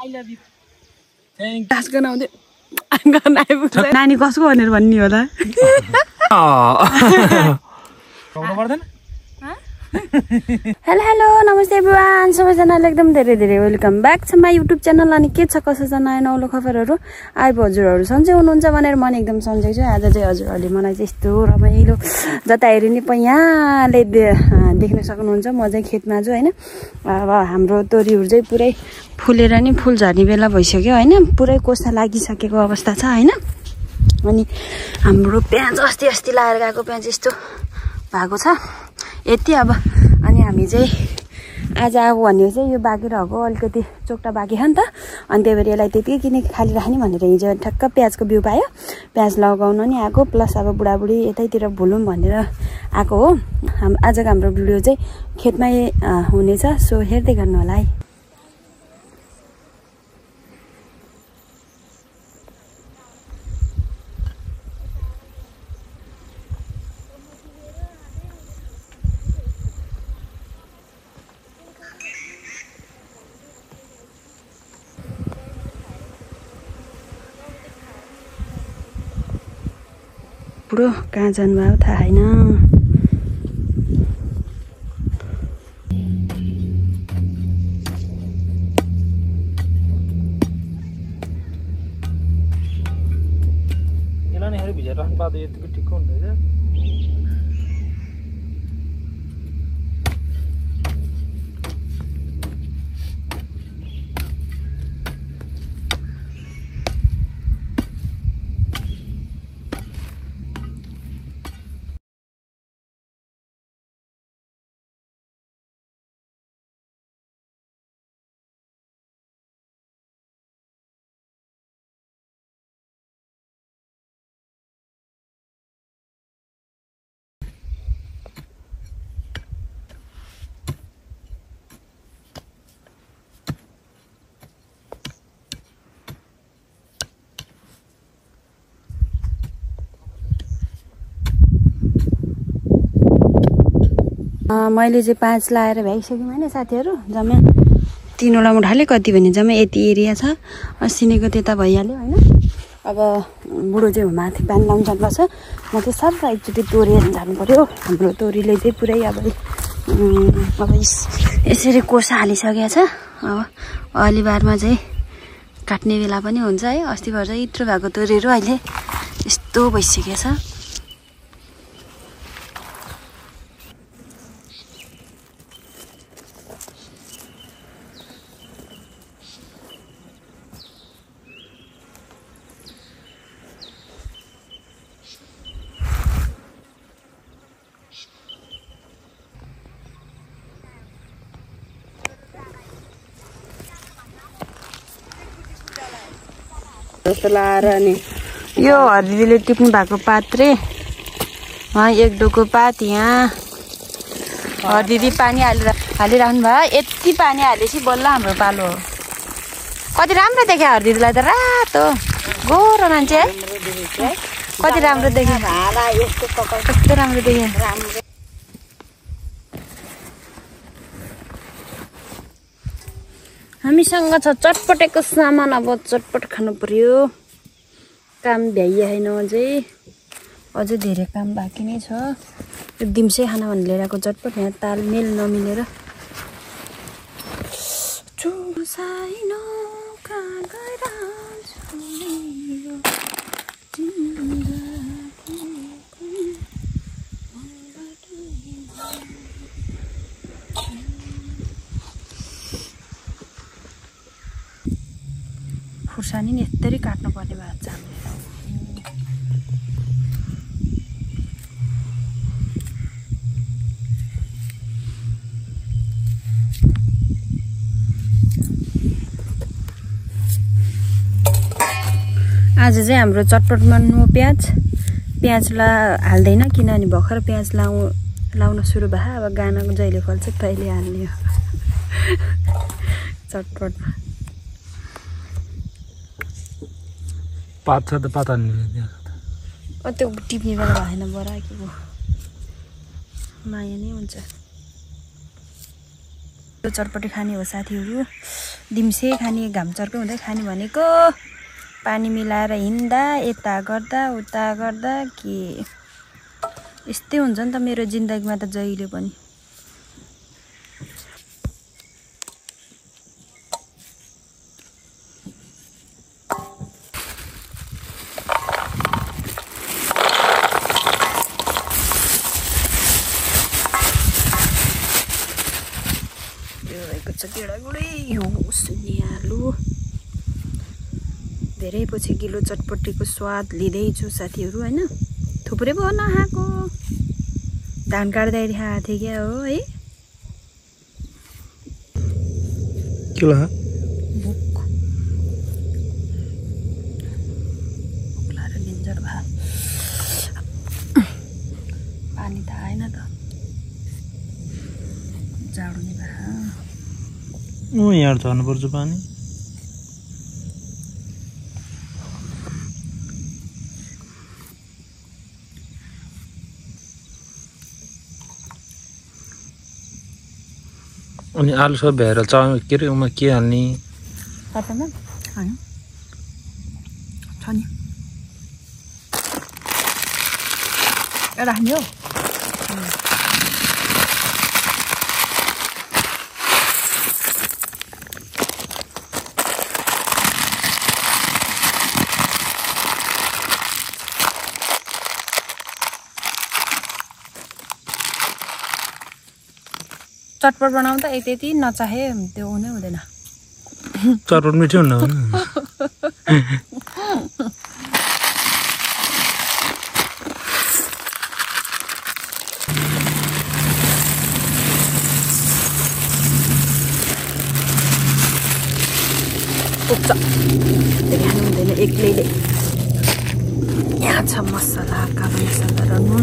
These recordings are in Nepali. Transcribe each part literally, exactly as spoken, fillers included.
I love you thank you गासको नाउँदै गर्न आइपुग्छ नानी कसको भनेर भन्नी होला गाउनु पर्दैन हेलो हेलो नमस्ते एभ्रिवान सबैजनालाई एकदम धेरै धेरै वेलकम ब्याक छ माई युट्युब च्यानल। अनि के छ कसो छ नयाँ नौलो खबरहरू आइब हजुरहरू सन्चै हुनुहुन्छ भनेर म एकदम सन्चै छु। आज चाहिँ हजुरहरूले मलाई चाहिँ यस्तो रमाइलो जता हेरि नि यहाँले देख्न सक्नुहुन्छ म चाहिँ खेतमा छु होइन। अब हाम्रो तोरीहरू चाहिँ पुरै फुलेर नि फुल झर्ने बेला भइसक्यो होइन, पुरै कोसा लागिसकेको अवस्था छ होइन। अनि हाम्रो प्याज अस्ति अस्ति लाएर गएको प्याज यस्तो भएको छ यति अब। अनि हामी चाहिँ आज अब भन्यो चाहिँ यो बाँकी रहेको अलिकति चोक्टा बाँकी छ नि त, अनि त्यही भएर यसलाई त्यति किन खाली राख्ने भनेर हिजो ठ्याक्क प्याजको बिउ पायो, प्याज लगाउन नि आएको प्लस अब बुढाबुढी यतैतिर भुलौँ भनेर आएको हो। हाम आजको हाम्रो भिडियो चाहिँ खेतमै हुनेछ, सो हेर्दै गर्नु होला है। बुढो कहाँ जानुभयो थाहा छैन। यसलाई नै भिजेर राख्नु पाउँदा यतिको ठिक हुँदैन। मैले चाहिँ पाँच लाएर भ्याइसक्यौँ होइन साथीहरू, जम्मा तिनवटा मुठाले कति भने जम्मा यति एरिया छ। सिनेको त्यता भइहाल्यो होइन। अब बुढो चाहिँ माथि पानी लाउनु जानुपर्छ, म चाहिँ सर एकचोटि तोरी जानु पऱ्यो। हाम्रो तोरीले चाहिँ पुरै अब अब यसरी कोसा हालिसकेको छ। अब अलिबारमा चाहिँ काट्ने बेला पनि हुन्छ है। अस्ति भएर चाहिँ यत्रो भएको तोरीहरू अहिले यस्तो भइसकेको छ। जस्तो लाएर अनि यो हरिदीले टिप्नु भएको पात रे एक डोको पात यहाँ हरिदी पानी हालेर हालिराख्नु भयो। यति पानी हालेपछि बल्ल हाम्रो पालो हो। कति राम्रो देख्यो हरिदीलाई त, रातो गोरो मान्छे है, कति राम्रो देख्यो, कस्तो राम्रो देख्यो। हामीसँग छ चटपटेको सामान, अब चटपट खानु पर्यो। काम भ्याइएन अझै, अझै धेरै काम बाँकी नै छ। यो दिम्से खाना भनेर लिएर आएको चटपट, यहाँ तालमेल नमिलेर खुर्सानी नि यस्तरी काट्नु पर्ने भएको छ हामीले। आज चाहिँ हाम्रो चटपटमा नो प्याज प्याजलाई हाल्दैन, किनभने भर्खर प्याज लाउ लाउन सुरु भयो। अब गानाको जहिले फल्छ तैले हाल्ने हो चटपटमा। पात छ त पात हाल्ने त्यो टिप्ने बेला भएन बराकेको माया नै हुन्छ। चटपटी खाने हो साथीहरू। दिम्से खाने घाम चर्को हुँदै खाने भनेको पानी मिलाएर हिँड्दा यता गर्दा उता गर्दा के यस्तै हुन्छ नि त मेरो जिन्दगीमा त जहिले पनि। आलु धेरै पछि किलो चटपटीको स्वाद लिँदैछु साथीहरू हैन। थुप्रै भयो नखाएको धान काट्दाखेरि खाएको थिएँ क्या हो है। के लाग्यो भुक भुक लागेर डेन्जर भा पानी त आएन त जाडो नि भा ओ यहाँ झर्नुपर्छ पानी। अनि आलु सब भ्याएर च के अरे उमा के हाल्ने पर्दैन हैन छ नि एउटा हाल्ने हो। चटपट बनाउँदा यति यति नचाहे त्यो हुनै हुँदैन। चटपट मिठो हुन्न पुग्छ धेरै हाल्नु हुँदैन एक्लैले। यहाँ छ मसला कालो मसला र नुन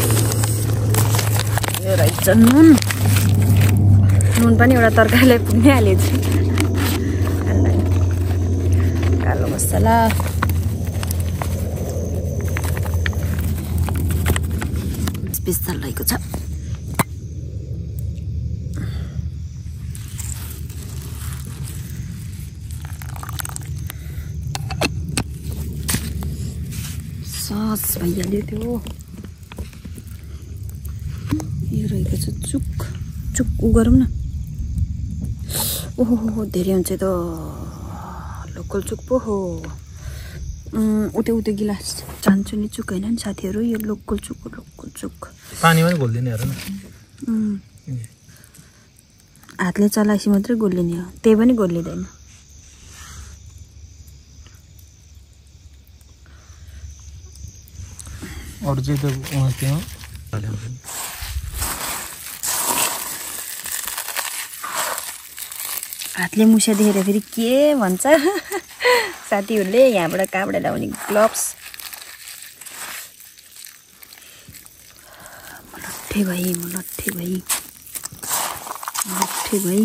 यो रहेछ नुन। नुन पनि एउटा तरकारीलाई पुग्नै हालेछु। कालो मसला स्पेसल रहेको छ। सस भइहाल्यो त्यो। यो रहेको छ चुक चुक उ गरौँ न। ओहो धेरै हुन्छ त लोकल चुक पो हो। उतै उतै गिलास चाहन्छु नि चुक होइन नि साथीहरू यो लोकल चुक हो लोकल चुक। पानी पनि घोल्दिने हेर न हातले चलाएपछि मात्रै घोलिने हो त्यही पनि घोलिँदैन। अरू चाहिँ त उहाँ त्यहाँ हातले मुसा देखेर फेरि के भन्छ साथीहरूले यहाँबाट कहाँबाट ल्याउने ग्लोभ्स। म लट्ठे भएँ म लट्ठे भएँ म लट्ठे भएँ।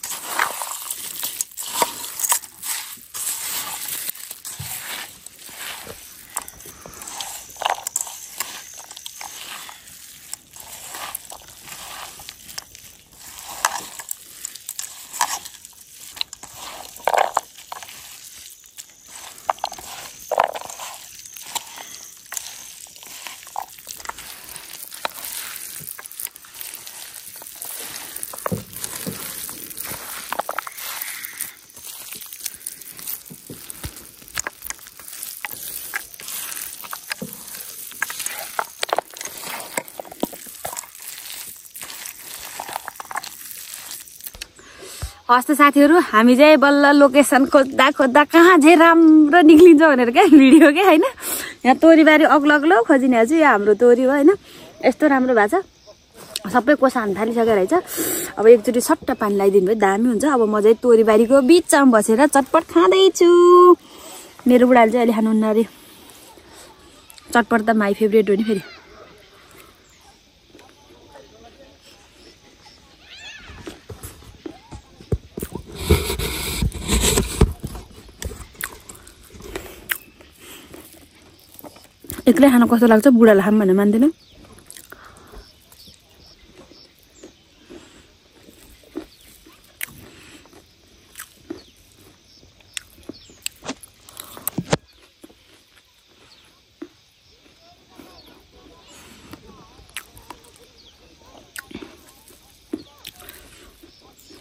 हस् त साथीहरू हामी चाहिँ बल्ल लोकेसन खोज्दा खोज्दा कहाँ चाहिँ राम्रो निक्लिन्छ भनेर क्या भिडियो क्या होइन। यहाँ तोरीबारी अग्लो अग्लो खोजिने चाहिँ यो हाम्रो तोरी हो होइन। यस्तो राम्रो भएको छ सबै कोसा हान्न थालिसकेको रहेछ। अब एकचोटि सट्ट पानी लगाइदिनु भयो दामी हुन्छ। अब म चाहिँ तोरीबारीको बिचमा बसेर चटपट खाँदैछु। मेरो बुढाले चाहिँ अहिले खानुहुन्न अरे। चटपट त माई फेभरेट हो नि फेरि। एक्लै खान कस्तो लाग्छ बुढालाई खाम भने मान्दैन।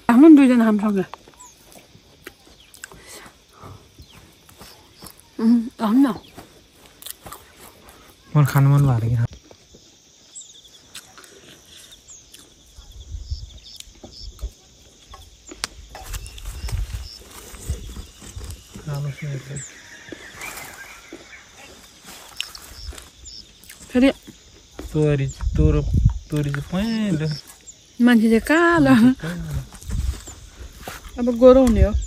हामी दुईजना हामीसँग हामी न मन खानु मन भएको कि फेरि तोरी तोरो तोरी चाहिँ पहेँलो मान्छे चाहिँ कालो अब गोरो हुने हो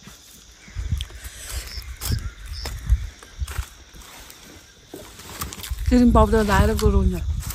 त्यो दिन पाउडर लगाएर गोरो हुन्छ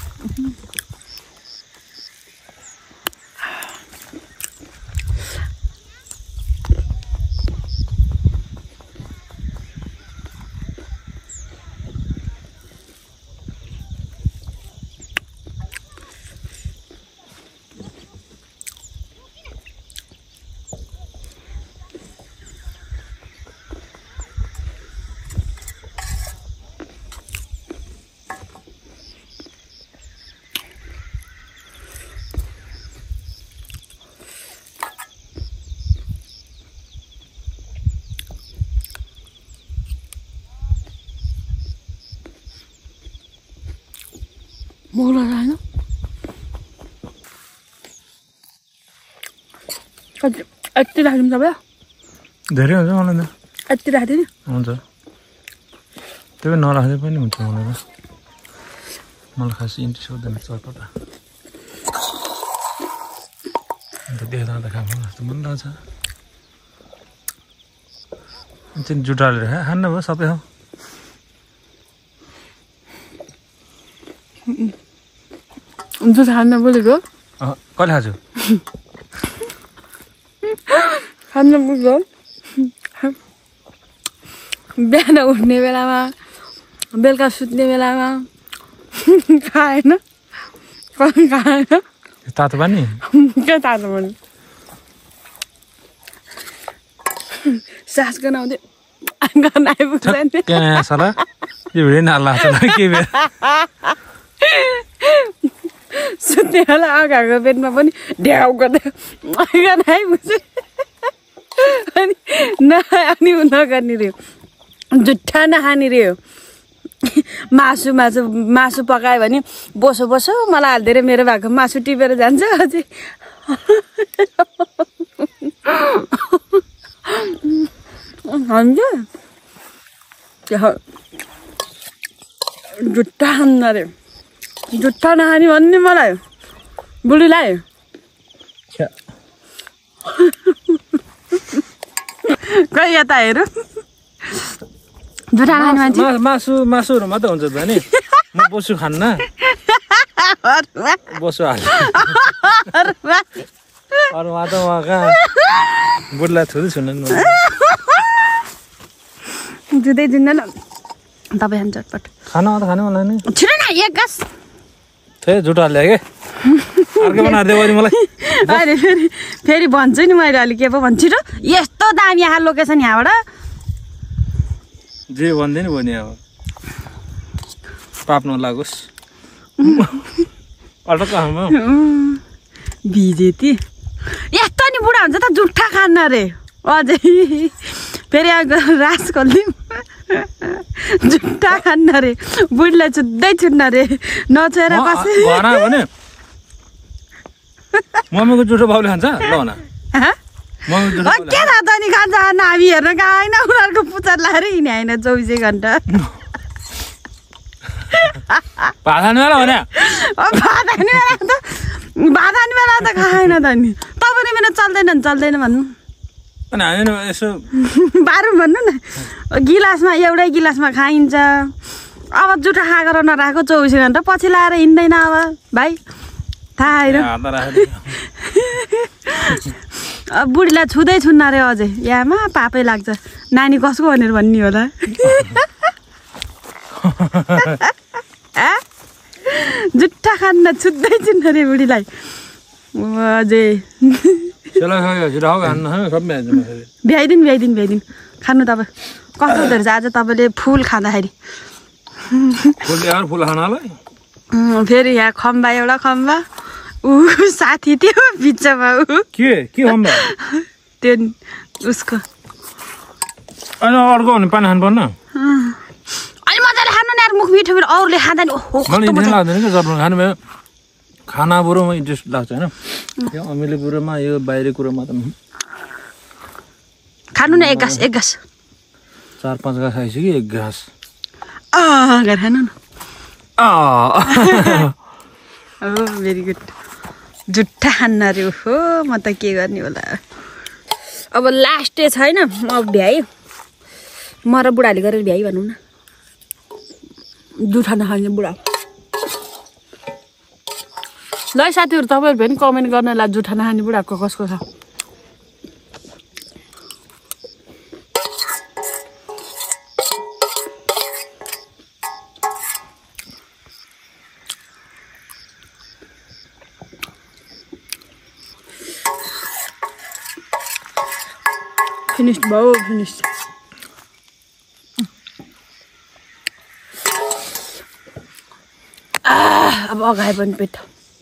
मोला होइन यति राखिदिउँ तपाईँ धेरै हुन्छ मलाई त यति राखिदियो नि हुन्छ त्यो नराख्दै पनि हुन्छ मलाई त मलाई खास इन्ट्रेस्ट हुँदैन चटपटा अन्त देख्दा त खानु जस्तो मन लाग्छ चाहिँ जुटालेर खानु भयो सबै हो दुध खान्न बोलेको कहिले खाछु खान्न बोलेको बिहान उठ्ने बेलामा बेलुका सुत्ने बेलामा खाएन खाएन तातो पानी के तातो पानी सास गनाउँदै गर्न आइपुग्छ नि सला यो भिडियो नलाग्छ के बेला सुत्ने बेला अगाको बेडमा पनि ढ्याउ गर्दै गर्न आइपुग्छ अनि न अनि नगर्ने रे जुठा नखाने रे मासु मासु मासु पकायो भने बोसो बोसो मलाई हालिदिएर मेरो भएको मासु टिपेर जान्छ अझै हुन्छ जुठा खान्न अरे जुठा नखाने भन्ने मलाई बुढीलाई खै यता हेर जुठा खाने मान्छे मासु मासुहरू मात्रै हुन्छ त नि म बोसु खान्न बोसु हाल्छ अरूमा त उहाँ कहाँ बुढीलाई थुदै छुन जुँदै जुन्न न तपाईँ खान्छ चटपट खानु त खानु मलाई नि छिटो न एक गास त्यही जुठा ल्याए के अर्को बनाइदियो भने मलाई अहिले फेरि फेरि भन्छु नि मैले अलिक के पो भन्छु छिटो यस्तो दामी यहाँ लोकेसन यहाँबाट जे भन्दै नि भने अब पाप नलागोस् अल्टो कहाँमा भिजेती यस्तो नि बुढा हुन्छ त जुठा खान्न अरे अझै फेरि राजकल्ली जुठा खान्न अरे बुढीलाई छुट्दै छुट्न अरे नछोएर कसै भने मम्मीको जुठो बाउले खान्छ ल भन के थाहा त नि खान्छ नाभी हेर्न कहाँ होइन उनीहरूको पुच्छर लाएर हिँडे होइन चौबिसै घन्टा भात खाने बेला भने भात खाने बेला त भात खाने बेला त खाएन त नि तपाईँले मेरो चल्दैन नि चल्दैन भन्नु अनि हामी यसो बाह्र भन्नु न गिलासमा एउटै गिलासमा खाइन्छ अब जुठा खाएर नराखेको चौबिस घन्टा पछि लाएर हिँड्दैन अब भाइ थाहा होइन बुढीलाई छुँदै छुन्न अरे अझै यामा पापै लाग्छ नानी कसको भनेर भन्ने होला जुठा खान्न छुट्दै छुन्न अरे बुढीलाई अझै भ्याइदिनु भ्याइदिनु भ्याइदिनु खानु तपाईँ कस्तो हुँदो रहेछ आज तपाईँले फुल खाँदाखेरि फेरि यहाँ खम्बा एउटा खम्बा ऊ साथी त्यो बिचमा ऊ के के हो त्यो उसको अनि अर्को हुने पानी खानु पर्न अलि मजाले खानु न यार मुख मिठो मिठो अरूले खाँदा नि ओहो मलाई इन्ट्रेस्ट लाग्दैन के गर्नु खानु भयो खाना बुरोमा इन्ट्रेस्ट लाग्छ हैन यो अमिले बुरोमा यो बाहिर कुरोमा त खानु न एक गास एक गास चार पाँच गास खाइसक्यो एक गास आ गरेर खानु न आ ओ भेरी गुड जुठा खान्न रे हो म त के गर्ने होला अब लास्ट डे छैन अब भ्याइ म र बुढाले गरेर भ्याइ भनौँ न जुठा नखाने बुढा ल साथीहरू तपाईँहरू पनि कमेन्ट गर्नलाई जुठा नखाने बुढाको कसको छ Finished, bao finished. अब अगाए पनि पेट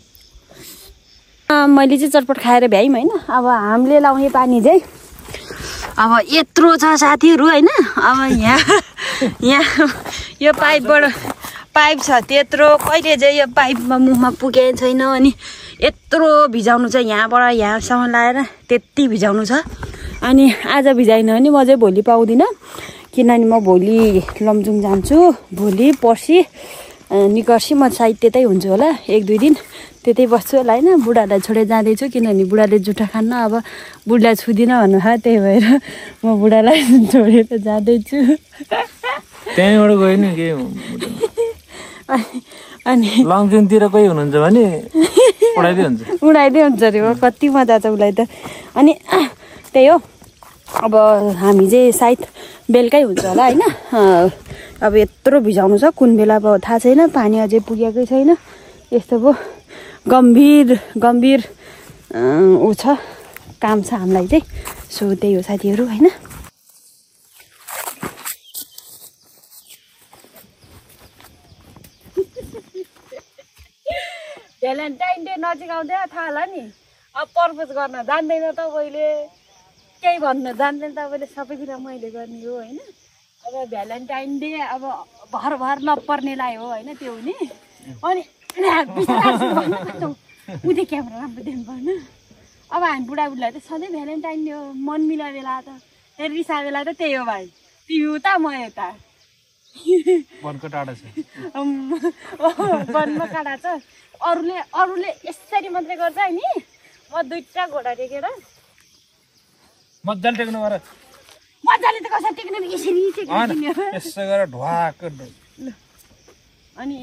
मैले चाहिँ चटपट खाएर भ्याइम होइन अब हामीले लाउने पानी चाहिँ अब यत्रो छ साथीहरू होइन अब यहाँ यहाँ यो पाइपबाट पाइप छ त्यत्रो कहिले चाहिँ यो पाइपमा मुखमा पुगेको छैन अनि यत्रो भिजाउनु छ यहाँबाट यहाँसम्म लाएर त्यति भिजाउनु छ अनि आज भिजाइन भने म चाहिँ भोलि पाउँदिनँ किनभने म भोलि लमजुङ जान्छु भोलि पर्सि निकर्सी म सायद त्यतै हुन्छु होला एक दुई दिन त्यतै बस्छु होला होइन बुढालाई छोडेर जाँदैछु किनभने बुढाले जुठा खान्न अब बुढालाई छुदिनँ भन्नु भयो त्यही भएर म बुढालाई छोडेर जाँदैछु त्यहीँबाट गयो नि के अनि लमजुङतिर कोही हुनुहुन्छ भने उडाइदिए हुन्छ उडाइदिए हुन्छ अरे हो कति मजा छ उसलाई त अनि त्यही हो अब हामी चाहिँ सायद बेलुकै हुन्छ होला होइन अब यत्रो भिजाउनु छ कुन बेला अब थाहा छैन पानी अझै पुगेकै छैन यस्तो पो गम्भीर गम्भीर ऊ छ काम छ हामीलाई चाहिँ सो त्यही हो साथीहरू होइन भ्यालेन्टाइन डे नजिक आउँदैन थाहा होला नि अब प्रपोज गर्न जान्दैन तपाईँले केही भन्न जान्दैन तपाईँले सबै कुरा मैले गर्ने हो होइन अब भ्यालेन्टाइन डे अब भर भर नपर्नेलाई हो होइन त्यो हुने अनि उदे क्यामेरा राम्रो देख्नु पर्न अब हामी बुढाबुढीलाई त सधैँ भ्यालेन्टाइन डे हो मन मिला बेला त फेरि रिसा बेला त त्यही हो भाइ तिमी उता म यता वनको टाढा छ वनमा काँडा छ अरूले अरूले यसरी मात्रै गर्छ नि म दुईटा घोडा टेकेर मजाले टेक्नु गर मजाले त कसरी टेक्ने यसरी टेक्ने यसो गरेर ढ्वाक अनि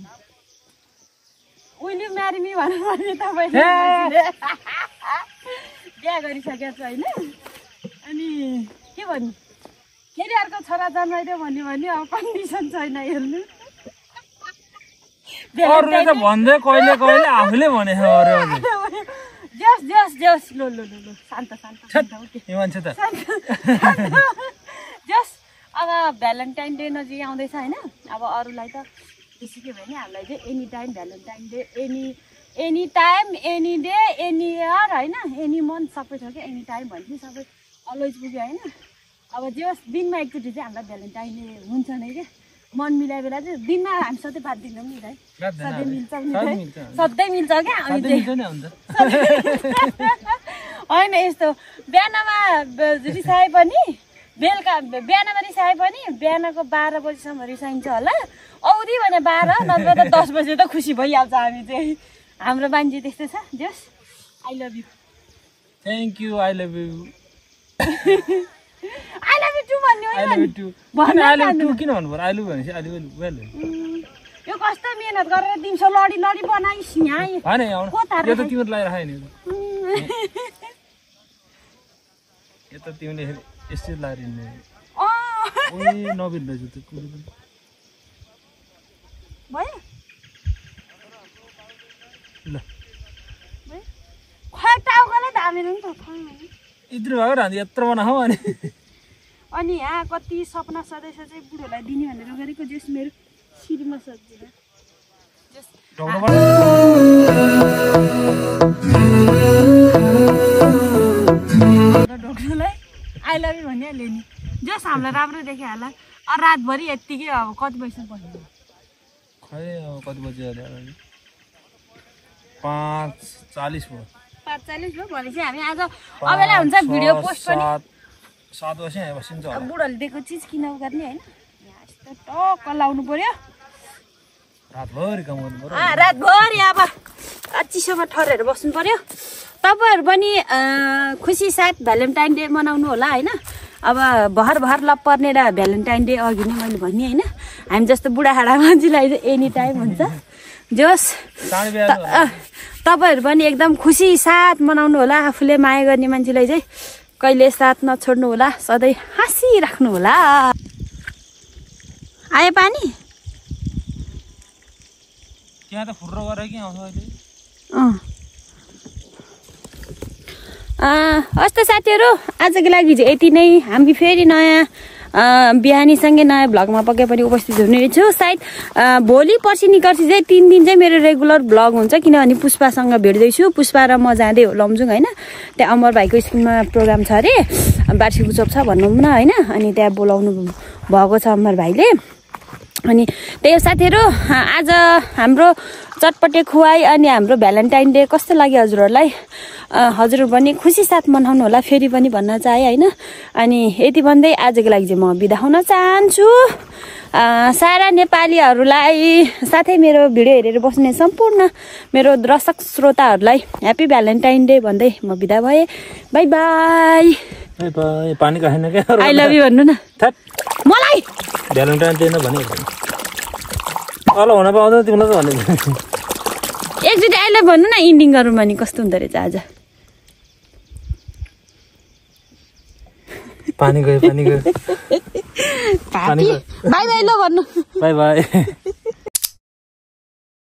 उहिले म्यारी मी भनेर भने तपाईँले बिहा गरिसकेको छ होइन अनि के भन्नु फेरि अर्को छोरा जन्माइदियो भन्यो भने अब कन्डिसन छैन हेर्नु अरूले त भन्दै कहिले कहिले आफूले भने जस जस जस लो लो लो लो शान्त शान्त यो मान्छे त जस अब भ्यालेन्टाइन डे नजिक आउँदैछ होइन अब अरूलाई त बेसी के भयो नि हामीलाई चाहिँ any time Valentine Day any any time any day any year होइन एनी मन्थ सबै छ क्या एनी टाइम भने सबै अलवेज पुग्यो होइन अब जस दिनमा एकचोटि चाहिँ हामीलाई भ्यालेन्टाइन डे हुन्छ नै क्या मन मिलाए बेला चाहिँ दिनमा हामी सधैँ बात दिन्छौँ नि भाइ सधैँ मिल्छ नि सधैँ मिल्छ क्या अनि होइन यस्तो बिहानमा रिसाए पनि बेलुका बिहानमा रिसाए पनि बिहानको बाह्र बजीसम्म रिसाइन्छ होला औधी भने बाह्र नत्र त दस बजे त खुसी भइहाल्छ हामी चाहिँ हाम्रो मान्छे त्यस्तै छ जस I love you thank you I love you I love you too भन्नु आई लभ यु टु भन आई लभ यु किन भन्नु पर्यो आई लभ भनेपछि आई लभ वेल यो कस्तो मेहनत गरेर दिउँसो लडी लडी बनाइस यहाँ हैन आउनु यो त तिम्रो लागि राखे नि यो त तिमीले यसरी लारिने अ ओइ नबिल रहेछ त्यो कुरो पनि भयो ल खै टाउकोले धामेर नि त खै इत्र भएर हामी यत्रो बनाऊ अनि अनि यहाँ कति सपना सदैछ चाहिँ बुढोलाई दिने भनेर गरेको जस मेरो श्रीमा सजिलो जस ढोक्नुलाई आई लभ यु भनिहाल्यो नि जस हामीलाई राम्रो देख्यो होला अरू रातभरि यत्तिकै अब कति पैसा पर्यो खै अब कति बजी पाँच चालिस भयो पाँच चालिस भयो भनेपछि हामी आज अबेला हुन्छ भिडियो पोस्ट पनि सात बजी बसिन्छ अब बुढोले दिएको चिज किन गर्ने होइन यस्तो टक्क लाउनु पर्यो रातभरि काम गर्नु पर्यो रातभरि अब चिसोमा ठरेर बस्नु पर्यो तपाईँहरू पनि खुसी साथ भ्यालेन्टाइन डे मनाउनु होला होइन अब भर भर लप पर्ने र भ्यालेन्टाइन डे अघि नै मैले भने होइन हामी जस्तो बुढाहाडा मान्छेलाई एनी टाइम हुन्छ जोस् तपाईँहरू पनि एकदम खुसी साथ मनाउनु होला आफूले माया गर्ने मान्छेलाई चाहिँ कहिले साथ नछोड्नु होला सधैँ हाँसिराख्नु होला आयो पानी त्यहाँ त फुर्रो गरेर के आउँछ अहिले हस् त साथीहरू आजको लागि चाहिँ यति नै हामी फेरि नयाँ बिहानीसँगै नयाँ भ्लगमा पक्कै पनि उपस्थित हुने रहेछु सायद भोलि पर्सि निकर्सी चाहिँ तिन दिन चाहिँ मेरो रेगुलर भ्लग हुन्छ किनभने पुष्पासँग भेट्दैछु पुष्पा र म जाँदै लमजुङ होइन त्यहाँ अमर भाइको स्कुलमा प्रोग्राम छ अरे वार्षिक उत्सव छ भनौँ न होइन अनि त्यहाँ बोलाउनु भएको छ अमर भाइले अनि त्यही साथीहरू आज हाम्रो चटपटे खुवाई अनि हाम्रो भ्यालेन्टाइन डे कस्तो लाग्यो हजुरहरूलाई हजुर पनि खुसी साथ मनाउनु होला फेरि पनि भन्न चाहे होइन अनि यति भन्दै आजको लागि चाहिँ म बिदा हुन चाहन्छु सारा नेपालीहरूलाई साथै मेरो भिडियो हेरेर बस्ने सम्पूर्ण मेरो दर्शक श्रोताहरूलाई ह्याप्पी भ्यालेन्टाइन डे भन्दै म बिदा भएँ बाई बाई बाई बाई पानी खाएन क्या आई लभ यु भन्नु न मलाई भ्यालेन्टाइन डे नभने अल हुन पाउँदैन तिमीलाई त भने एकचोटि आई लभ भन्नु न इन्डिङ गरौँ भने कस्तो हुँदो रहेछ आज पानी गयो पानी गयो बाई बाई ल भन्नु बाई बाई